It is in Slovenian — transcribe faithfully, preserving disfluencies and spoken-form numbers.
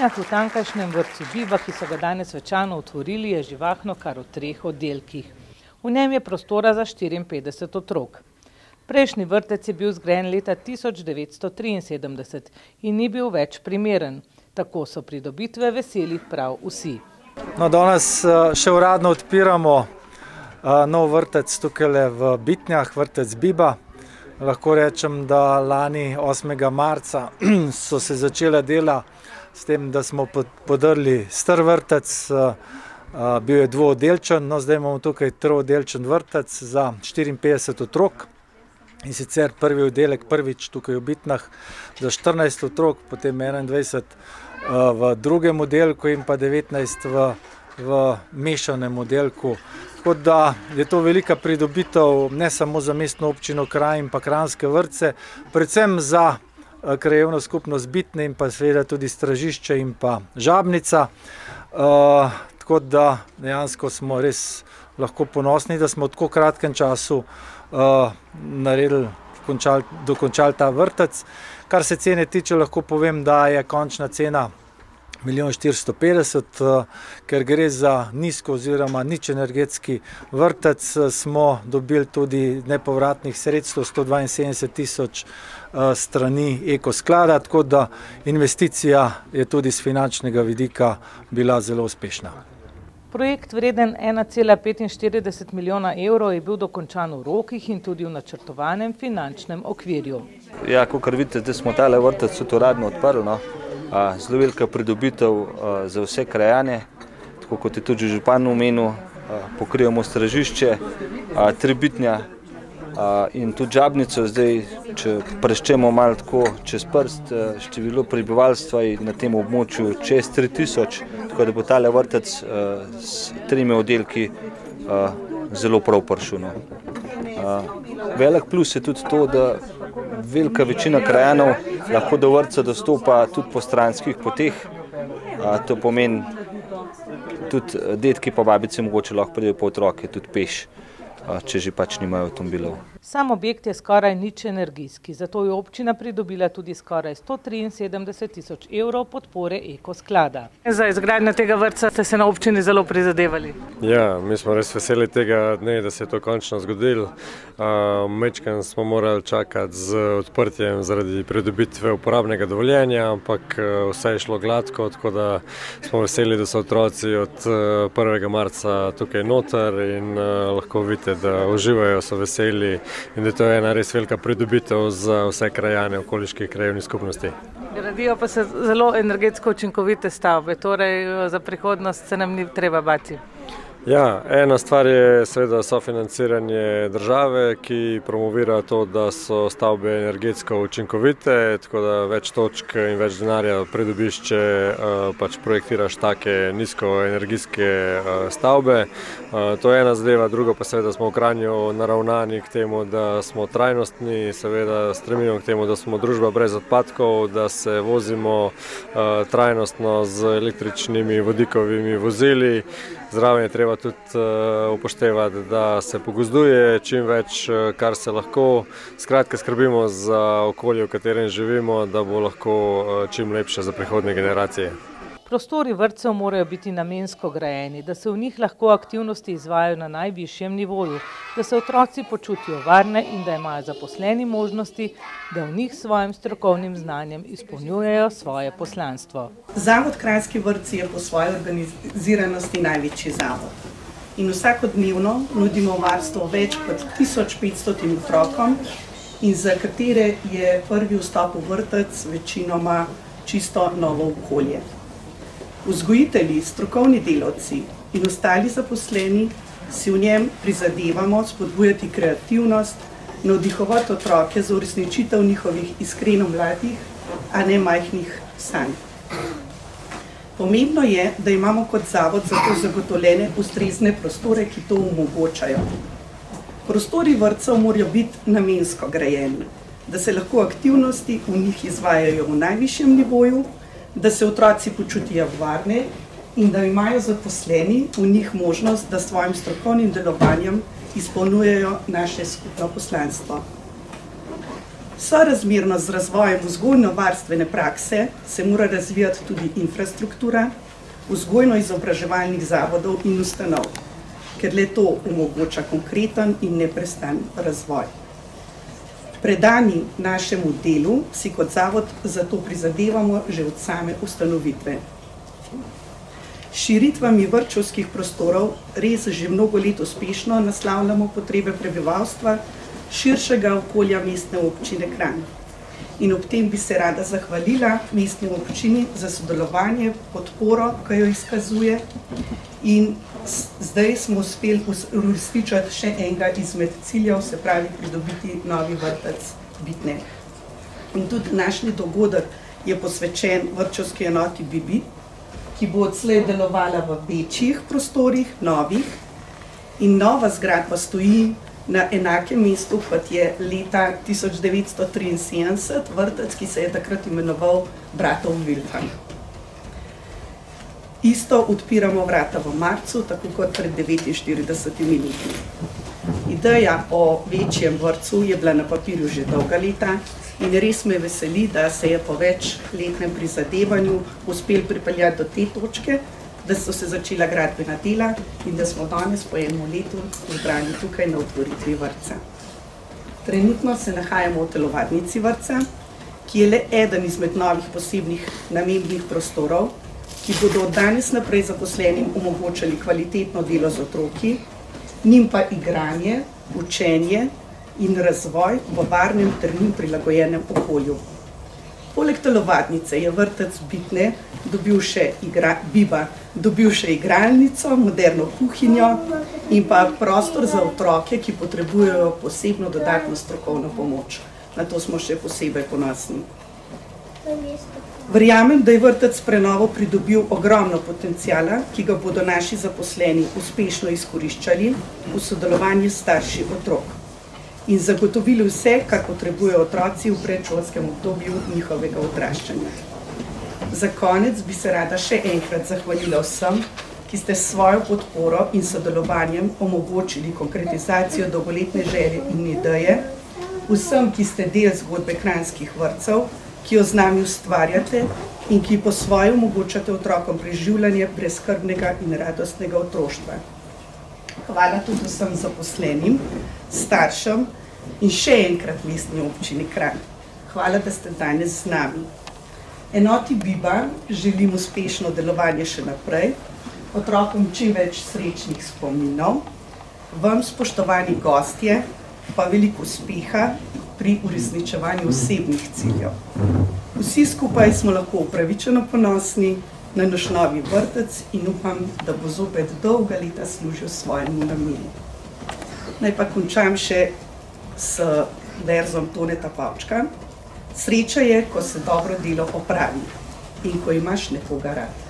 Bitnjah v tamkajšnjem vrtcu Biba, ki so ga danes svečano otvorili, je živahno kar v treh oddelkih. V njem je prostora za štiriinpetdeset otrok. Prejšnji vrtec je bil zgrajen leta tisoč devetsto triinsedemdeset in ni bil več primeren. Tako so pridobitve veseli prav vsi. No, danes še uradno odpiramo nov vrtec tukaj v Bitnjah, vrtec Biba. Lahko rečem, da lani osmega marca so se začela dela s tem, da smo podrli star vrtec, bil je dvooddelčen, no zdaj imamo tukaj trooddelčen vrtec za štiriinpetdeset otrok. In sicer prvi oddelek prvič tukaj v Bitnjah za štirinajst otrok, potem enaindvajset v drugem oddelku in pa devetnajst v, v mešanem oddelku. Tako da je to velika pridobitev ne samo za mestno občino Kranj in pa kranjske vrtce, predvsem za krajevno skupnost Bitnje in pa seveda tudi Stražišče in pa Žabnica. Uh, tako da dejansko smo res lahko ponosni, da smo v tako kratkem času uh, naredili, končali, dokončali ta vrtec. Kar se cene tiče, lahko povem, da je končna cena milijon štiristo petdeset, ker gre za nizko oziroma nič energetski vrtec, smo dobili tudi nepovratnih sredstev sto dvainsedemdeset tisoč strani Eko sklada, tako da investicija je tudi z finančnega vidika bila zelo uspešna. Projekt vreden ena cela petinštirideset milijona evrov je bil dokončan v rokih in tudi v načrtovanem finančnem okvirju. Ja, kakor vidite, da smo tale vrtec tudi uradno odprli, no. Zelo velika pridobitev za vse krajane, tako kot je tudi župan omenil, pokrivamo Stražišče, tri Bitnja in tudi Žabnico. Zdaj, če preščemo malo tako čez prst, število prebivalstva je na tem območju čez tri tisoč, tako da bo tale vrtec s tremi oddelki zelo prav prišel, no. Velik plus je tudi to, da velika večina krajanov lahko do vrtca dostopa tudi po stranskih poteh. To pomeni, tudi dedki pa babice mogoče lahko pridejo po otroke tudi peš, če že pač nimajo avtomobilov. Sam objekt je skoraj nič energijski, zato je občina pridobila tudi skoraj sto triinsedemdeset tisoč evrov podpore Eko sklada. Za izgradnjo tega vrtca ste se na občini zelo prizadevali. Ja, mi smo res veseli tega dne, da se je to končno zgodilo. Majčkeno smo morali čakati z odprtjem zaradi pridobitve uporabnega dovoljenja, ampak vse je šlo gladko, tako da smo veseli, da so otroci od prvega marca tukaj noter in lahko vidite, da uživajo, so veseli. In da to je ena res velika pridobitev za vse krajane okoliških krajevnih skupnosti. Gradijo pa se zelo energetsko učinkovite stavbe, torej za prihodnost se nam ni treba bati. Ja, ena stvar je seveda sofinanciranje države, ki promovira to, da so stavbe energetsko učinkovite, tako da več točk in več denarja pridobišče pač projektiraš take nizkoenergijske stavbe. To je ena zadeva, drugo pa seveda smo v Kranju naravnani k temu, da smo trajnostni, seveda stremimo k temu, da smo družba brez odpadkov, da se vozimo trajnostno z električnimi vodikovimi vozili. Zraven je treba tudi upoštevati, da se pogozduje čim več, kar se lahko. Skratka, skrbimo za okolje, v katerem živimo, da bo lahko čim lepše za prihodnje generacije. Prostori vrtcev morajo biti namensko grajeni, da se v njih lahko aktivnosti izvajajo na najvišjem nivoju, da se otroci počutijo varne in da imajo zaposleni možnosti, da v njih svojim strokovnim znanjem izpolnjujejo svoje poslanstvo. Zavod Kranjski vrtci je po svoji organiziranosti največji zavod. In vsakodnevno nudimo varstvo več kot tisoč petstotim otrokom in za katere je prvi vstop v vrtec večinoma čisto novo okolje. Vzgojitelji, strokovni delavci in ostali zaposleni si v njem prizadevamo spodbujati kreativnost, navdihovati otroke za uresničitev njihovih iskreno mladih, a ne majhnih sanj. Pomembno je, da imamo kot zavod za to zagotovljene ustrezne prostore, ki to omogočajo. Prostori vrtcev morajo biti namensko grajeni, da se lahko aktivnosti v njih izvajajo v najvišjem nivoju, da se otroci počutijo varne in da imajo zaposleni v njih možnost, da s svojim strokovnim delovanjem izpolnjujejo naše skupno poslanstvo. Sorazmerno z razvojem vzgojno-varstvene prakse se mora razvijati tudi infrastruktura vzgojno-izobraževalnih zavodov in ustanov, ker le to omogoča konkreten in neprestan razvoj. Predani našemu delu si kot zavod zato prizadevamo že od same ustanovitve. Širitvami vrtčevskih prostorov res že mnogo let uspešno naslavljamo potrebe prebivalstva širšega okolja Mestne občine Kranj. In ob tem bi se rada zahvalila Mestni občini za sodelovanje, podporo, ki jo izkazuje, in zdaj smo uspeli uresničiti še enega izmed ciljev, se pravi pridobiti novi vrtec Bitne. In tudi današnji dogodek je posvečen vrtčevski enoti Bibi, ki bo odslej delovala v večjih prostorih, novih, in nova zgradba stoji na enakem mestu, kot je leta tisoč devetsto triinsedemdeset vrtec, ki se je takrat imenoval Bratov Vilfan. Isto odpiramo vrata v marcu, tako kot pred devetinštiridesetimi leti. Ideja o večjem vrtcu je bila na papirju že dolga leta in res me veseli, da se je po večletnem prizadevanju uspel pripeljati do te točke, da so se začela gradbena dela in da smo danes po enem letu zbrani tukaj na otvoritvi vrtca. Trenutno se nahajamo v telovadnici vrtca, ki je le eden izmed novih posebnih namembnih prostorov, ki bodo od danes naprej zaposlenim omogočali kvalitetno delo z otroki, njim pa igranje, učenje in razvoj v varnem ter njim prilagojenem okolju. Poleg telovadnice je vrtec Bitne dobil še igra, Biba, dobil še igralnico, moderno kuhinjo in pa prostor za otroke, ki potrebujejo posebno dodatno strokovno pomoč. Na to smo še posebej ponosni. Verjamem, da je vrtec s prenovo pridobil ogromno potenciala, ki ga bodo naši zaposleni uspešno izkoriščali v sodelovanju s starši otrok in zagotovili vse, kar potrebujejo otroci v predšolskem obdobju njihovega odraščanja. Za konec bi se rada še enkrat zahvalila vsem, ki ste s svojo podporo in sodelovanjem omogočili konkretizacijo dolgoletne želje in ideje, vsem, ki ste del zgodbe kranjskih vrtcev, ki jo z nami ustvarjate in ki po svoje omogočate otrokom preživljanje brezskrbnega in radostnega otroštva. Hvala tudi vsem zaposlenim, staršem in še enkrat Mestni občini Kranj. Hvala, da ste danes z nami. Enoti Biba želim uspešno delovanje še naprej, otrokom čim več srečnih spominov, vam, spoštovani gostje, pa veliko uspeha pri uresničevanju osebnih ciljev. Vsi skupaj smo lahko upravičeno ponosni na naš novi vrtec in upam, da bo zopet dolga leta služil svojemu namenu. Naj pa končam še s verzom Toneta Pavčka. Sreča je, ko se dobro delo opravi in ko imaš nekoga rad.